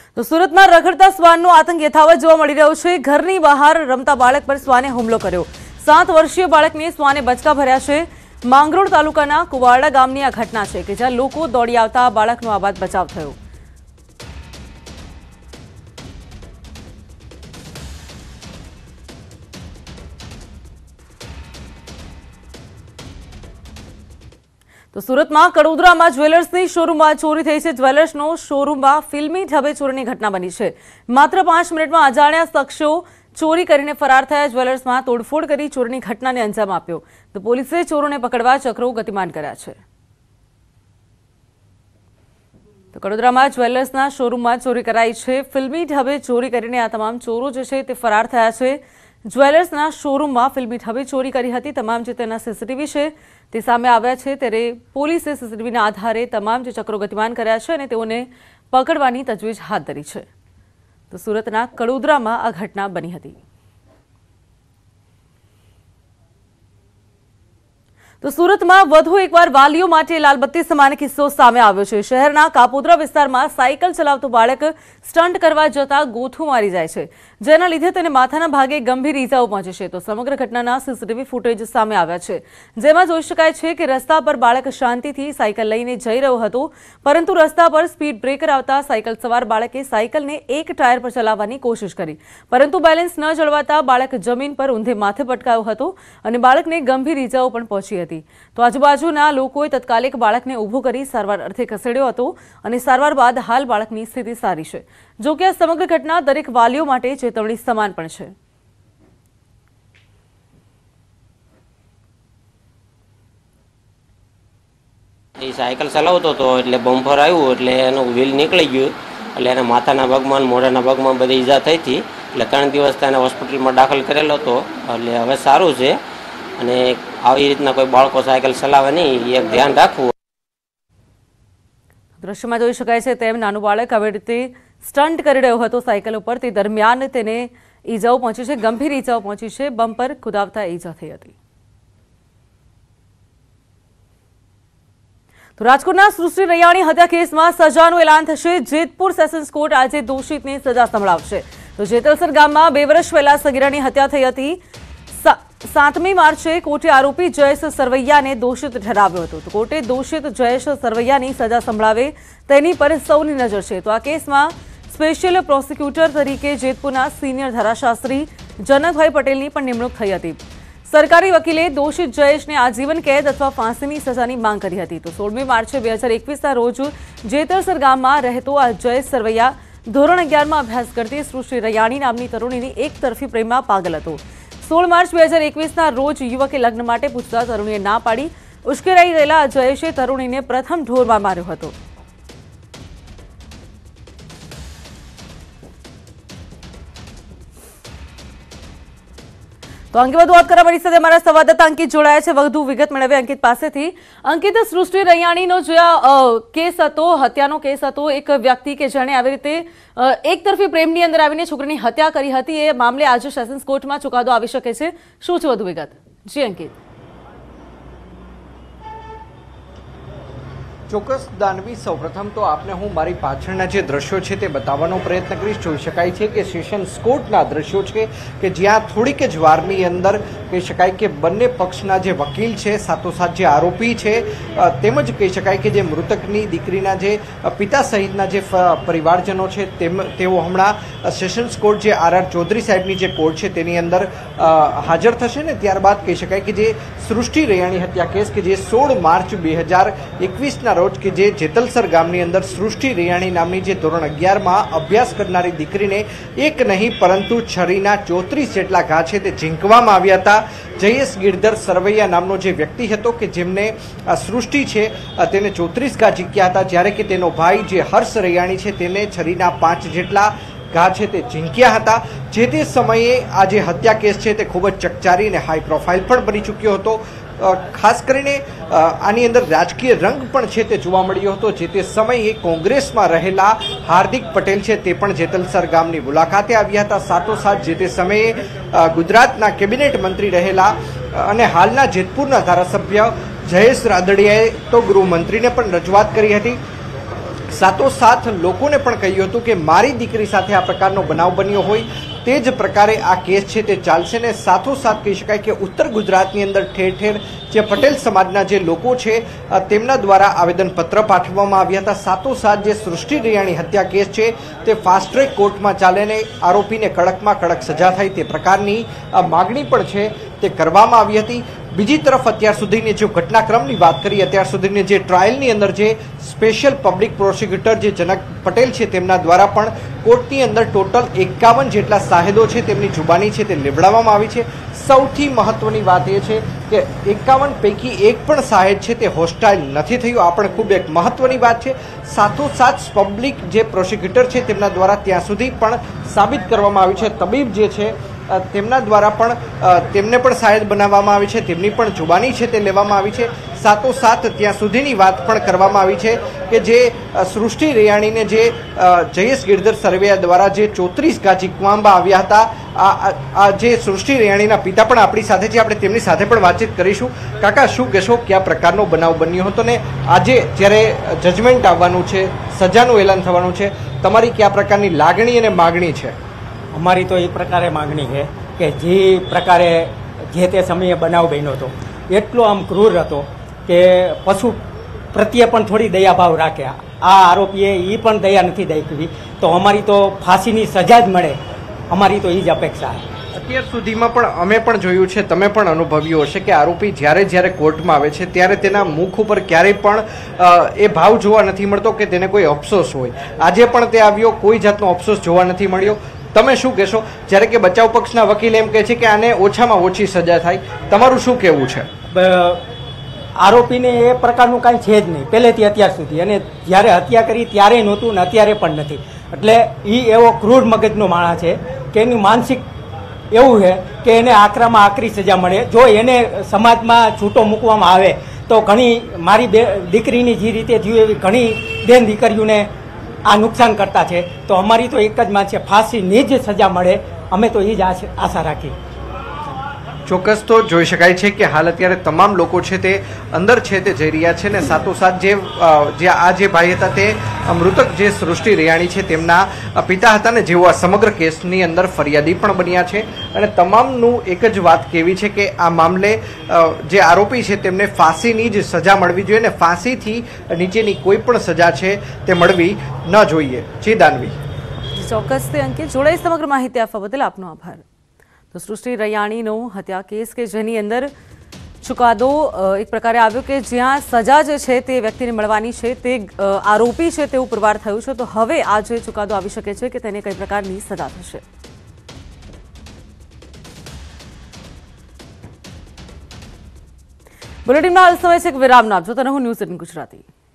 તો સુરતમાં રખડતા શ્વાનનો આતંક યથાવત જોવા મળી રહ્યો છે। ઘરની બહાર રમતા બાળક પર શ્વાને હુમલો કર્યો। 7 વર્ષીય બાળકને શ્વાને બચકા ભર્યા છે। માંગરોળ તાલુકાના કુવારડા ગામની આ ઘટના છે કે જ્યાં લોકો દોડી આવતા બાળકનો આબાદ બચાવ થયો। तो सूरत में कड़ोदरा में ज्वेलर्सनी शोरूम में चोरी थई छे। ज्वेलर्सनो शोरूम में फिल्मी ढबे चोरीनी घटना बनी है। मात्र 5 मिनिट में अजाण्या शख्सो चोरी करीने फरार थया। ज्वेलर्स में तोड़फोड़ करी चोरीनी घटना ने अंजाम आप्यो। तो पोलीसे चोरोने पकड़वा चक्रो गतिमान कर्या छे। तो कड़ोदरा में ज्वेलर्सना शोरूम में चोरी कराई है। फिल्मी ढबे चोरी करीने आ तमाम चोरो जे छे ते फरार थया छे। ज्वेलर्सना शोरूम में फिल्मी ढबे चोरी करी हती। तमाम जे तेना सीसीटीवी है ते सामे आव्या छे त्यारे पोलीसे सीसीटीवीना आधारे तमाम जे चक्रो गतिमान कर्या छे अने तेओने पकड़वानी तजवीज हाथ धरी छे। तो सूरतना कड़ोदरामां आ घटना बनी हती। तो सूरत में वधु एकवार वालीओ माटे लालबत्ती समान किस्सो सामे आव्यो छे। शहेरना कापोद्रा विस्तारमां साइकल चलावतो बाळक स्टंट करवा जता गोथू मारी जाय छे, जेना लीधे तेने माथाना भागे गंभीर ईजाओ पहोंचे छे। तो समग्र घटनाना सीसीटीवी फूटेज सामे आव्या छे, जेमां जोई शकाय छे के रस्ता पर बाळक शांतिथी साइकल लईने जई रह्यो हतो, परंतु रस्ता पर स्पीड ब्रेकर आवता साइकल सवार बाळके साइकलने एक टायर पर चलाववानी कोशिश करी, परंतु बेलेन्स न जळवाता बाळक जमीन पर ऊंधे माथे पटकायो हतो अने बाळकने गंभीर ईजाओ पण पहोंची हती। तो आजुबाजुना लोकोए तत्कालिक बाळकने ऊभो करी सारवार अर्थे खसेड्यो हतो अने सारवार बाद हाल बाळकनी स्थिति सारी छे। जो के आ समग्र घटना दरेक वालीओ माटे चेतवणी समान पण छे। એ સાયકલ ચલાવતો હતો એટલે બમ્પર આવ્યું એટલે એનો વ્હીલ નીકળી ગયો એટલે એને માથાના ભાગમાં મોઢાના ભાગમાં બધી ઈજા થઈ હતી એટલે 3 દિવસ તેને હોસ્પિટલમાં દાખલ કરેલો હતો એટલે હવે સારું છે અને આવી રીતના કોઈ બાળકો સાયકલ ચલાવે નહીં એ ધ્યાન રાખવું। દ્રશ્યમાં જોઈ શકાય છે તેમ નાનું બાળક આવી રીતે સ્ટન્ટ કરી રહ્યો હતો સાયકલ ઉપર, તે દરમિયાન તેને ઈજાઓ પહોંચી છે, ગંભીર ઈજાઓ પહોંચી છે, બમ્પર ખુદાવતા ઈજા થઈ હતી। तो राजकोटना सृष्टि रैयाणी हत्या केस में सजाનું एलान થશે। જેતપુર સેશન્સ કોર્ટ આજે દોષિતને સજા સંભળાવશે। તો જેતલસર ગામમાં 2 વર્ષ પહેલા સગીરાની હત્યા થઈ હતી। 7મી માર્ચે કોર્ટે આરોપી જયેશ સરવૈયાને દોષિત ઠરાવ્યો હતો। તો કોર્ટે દોષિત જયેશ સરવૈયાની સજા સંભળાવે તેની પર સૌની નજર છે। તો આ કેસમાં સ્પેશિયલ પ્રોસિક્યુટર તરીકે જેતપુરના સિનિયર ધારાશાસ્ત્રી જનકભાઈ પટેલની પણ નિમણૂક થઈ હતી। सरकारी वकीले दोषित जयेश ने आजीवन कैद अथवा फांसीनी सजानी मांग करी हती। तो 16 मार्च 2021 रोज जेतलसर गाम में रहतो आ जयेश सरवैया धोरण 11 में अभ्यास करती सृष्टि रैयाणी नामनी तरुणीनी एक तरफी प्रेम में पागल हतो। 16 मार्च 2021 रोज युवके लग्न माटे पूछता तरुणीए ना पाड़ी। उश्केराई गયેલા जयेशे तरुणीने प्रथम ढोरमा मार्यो हतो। तो अंगे વધુ વાત કરવા મારી સાથે અમારા સંવાદદાતા અંકિત જોડાયા છે। વધુ વિગત મેળવે અંકિત પાસેથી। અંકિત, સૃષ્ટિ રૈયાણીનો જે કેસ હતો, હત્યાનો કેસ હતો, એક વ્યક્તિ કે જેણે આવી રીતે એક તરફી પ્રેમની અંદર આવીને છોકરીની હત્યા કરી હતી, એ મામલે આજે સેશન્સ કોર્ટમાં ચુકાદો આવી શકે છે, શું છે વધુ વિગત? જી અંકિત। ચોક્કસ દાનવી, સૌપ્રથમ તો આપને હું મારી પાછળના જે દ્રશ્યો છે તે બતાવવાનો પ્રયત્ન કરીશ। જોઈ શકાય છે કે સેશન્સ કોર્ટના દ્રશ્યો છે કે જ્યાં થોડીક જ વારની અંદર કહી શકાય કે બંને પક્ષના જે વકીલ છે, સાથોસાથ જે આરોપી છે, તેમજ કહી શકાય કે જે મૃતકની દીકરીના જે પિતા સહિતના જે પરિવારજનો છે તેઓ હમણાં sessions court J R Chaudhary સાહેબની જે કોર્ટ છે તેની અંદર હાજર થશે ને ત્યારબાદ કહી શકાય કે જે સૃષ્ટિ રૈયાણી હત્યા કેસ કે જે 16 માર્ચ 2021 રોજ કે જે જેતલસર ગામની અંદર સૃષ્ટિ રૈયાણી નામની જે ધોરણ 11 માં અભ્યાસ કરનારી દીકરીને એક નહીં પરંતુ છરીના 34 જેટલા ઘા છે તે ઝીંકવામાં આવ્યા હતા। જયેશ ગિરધર સરવૈયા નામનો જે વ્યક્તિ હતો કે જેમને સૃષ્ટિ છે તેને 34 ઘા ઝીંક્યા હતા, જ્યારે કે તેનો ભાઈ જે હર્ષ રૈયાણી છે તેને છરીના 5 જેટલા ઘા છે તે ઝીંક્યા હતા। જે તે સમયે આ જે હત્યા કેસ છે તે ખૂબ જ ચકચારી અને હાઈ પ્રોફાઇલ પણ બની ચૂક્યો હતો। ખાસ કરીને આની અંદર રાજકીય રંગ પણ છે તે જોવા મળ્યો હતો। જે તે સમયે કોંગ્રેસમાં રહેલા હાર્દિક પટેલ છે તે પણ જેતલસર ગામની મુલાકાતે આવ્યા હતા। સાથોસાથ જે તે સમયે ગુજરાતના કેબિનેટ મંત્રી રહેલા અને હાલના જેતપુરના ધારાસભ્ય જયેશ રાદડિયાએ તો ગૃહમંત્રીને પણ રજૂઆત કરી હતી। સાથોસાથ લોકોને પણ કહ્યું હતું કે મારી દીકરી સાથે આ પ્રકારનો બનાવ બન્યો હોય તે જ પ્રકારે આ કેસ છે તે ચાલશે ને સાથોસાથ કહી શકાય કે ઉત્તર ગુજરાતની અંદર ઠેર ઠેર જે પટેલ સમાજના જે લોકો છે તેમના દ્વારા આવેદનપત્ર પાઠવવામાં આવ્યા હતા। સાથોસાથ જે સૃષ્ટિ રૈયાણી હત્યા કેસ છે તે ફાસ્ટ ટ્રેક કોર્ટમાં ચાલે ને આરોપીને કડકમાં કડક સજા થાય તે પ્રકારની માગણી પણ છે તે કરવામાં આવી હતી। બીજી તરફ અત્યાર સુધીની જો ઘટનાક્રમની વાત કરીએ, અત્યાર સુધીની જે ટ્રાયલની અંદર જે સ્પેશિયલ પબ્લિક પ્રોસિક્યુટર જે જનક પટેલ છે તેમના દ્વારા પણ કોર્ટની અંદર ટોટલ 51 જેટલા સાહેદો છે તેમની જુબાની છે તે લેવડાવવામાં આવી છે। સૌથી મહત્વની વાત એ છે કે 51 પૈકી એક પણ સાહેદ છે તે હોસ્ટાઇલ નથી થયું, આ પણ ખૂબ એક મહત્વની વાત છે। સાથોસાથ પબ્લિક જે પ્રોસિક્યુટર છે તેમના દ્વારા ત્યાં સુધી પણ સાબિત કરવામાં આવ્યું છે, તબીબ જે છે તેમના દ્વારા પણ તેમને પણ સાહેદ બનાવવામાં આવી છે, તેમની પણ જુબાની છે તે લેવામાં આવી છે। સાથોસાથ ત્યાં સુધીની વાત પણ કરવામાં આવી છે કે જે સૃષ્ટિ રૈયાણીને જે જયેશ ગિરધર સરવૈયા દ્વારા જે 34 ગાજી કુંવાંબા આવ્યા હતા, આ જે સૃષ્ટિ રૈયાણીના પિતા પણ આપણી સાથે છે, આપણે તેમની સાથે પણ વાતચીત કરીશું। કાકા, શું કહેશો, કયા પ્રકારનો બનાવ બન્યો હતો ને આજે જ્યારે જજમેન્ટ આવવાનું છે, સજાનું એલાન થવાનું છે, તમારી કયા પ્રકારની લાગણી અને માગણી છે? અમારી તો એ પ્રકારે માગણી છે કે જે પ્રકારે જે તે સમયે બનાવ બન્યો હતો એટલો આમ ક્રૂર હતો કે પશુ પ્રત્યે પણ થોડી દયાભાવ રાખે। આ આરોપીએ એ પણ દયા નથી દાખવી, તો અમારી તો ફાંસીની સજા જ મળે, અમારી તો એ જ અપેક્ષા છે। અત્યાર સુધીમાં પણ અમે પણ જોયું છે, તમે પણ અનુભવ્યું હશે કે આરોપી જ્યારે કોર્ટમાં આવે છે ત્યારે તેના મુખ ઉપર ક્યારેય પણ એ ભાવ જોવા નથી મળતો કે તેને કોઈ અફસોસ હોય। આજે પણ તે આવ્યો, કોઈ જાતનો અફસોસ જોવા નથી મળ્યો। તમે શું કહેશો, જ્યારે કે બચાવ પક્ષના વકીલ એમ કહે છે કે આને ઓછામાં ઓછી સજા થાય, તમારું શું કહેવું છે? આરોપીને એ પ્રકારનું કાંઈ છે જ નહીં પહેલેથી અત્યાર સુધી, અને જ્યારે હત્યા કરી ત્યારે નહોતું ને અત્યારે પણ નથી। એટલે એ એવો ક્રૂર મગજનો માણસ છે કે એનું માનસિક એવું છે કે એને આકરામાં આકરી સજા મળે। જો એને સમાજમાં છૂટો મૂકવામાં આવે તો ઘણી મારી દીકરીની જે રીતે જીવે એવી ઘણી બેન દીકરીઓને આ નુકસાન કરતા છે। તો અમારી તો એક જ માંગ છે, ફાંસીની જ સજા મળે, અમે તો એ જ આશા રાખી। ચોક્કસ તો જોઈ શકાય છે કે હાલ અત્યારે તમામ લોકો છે તે અંદર છે તે જઈ રહ્યા છે ને સાથોસાથ જે આ જે ભાઈ હતા તે મૃતક જે સૃષ્ટિ રૈયાણી છે તેમના પિતા હતા ને જેઓ આ સમગ્ર કેસની અંદર ફરિયાદી પણ બન્યા છે। અને તમામનું એક જ વાત કહેવી છે કે આ મામલે જે આરોપી છે તેમને ફાંસીની જ સજા મળવી જોઈએ ને ફાંસીથી નીચેની કોઈ પણ સજા છે તે મળવી ન જોઈએ। જી દાનવી। ચોક્કસથી અંકિત, જોડાઈ સમગ્ર માહિતી આપવા બદલ આપનો આભાર। તો સૃષ્ટિ રૈયાણીનો હત્યા કેસ કે જેની અંદર ચુકાદો એક પ્રકારે આવ્યો કે જ્યાં સજા જે છે તે વ્યક્તિને મળવાની છે તે આરોપી છે તેવું પુરવાર થયું છે, તો હવે આ જે ચુકાદો આવી શકે છે કે તેને કઈ પ્રકારની સજા થશે। બુલેટિનમાં હાલ સમય છે એક વિરામનો, આપજો તો રહું ન્યૂઝ 18 ગુજરાતી।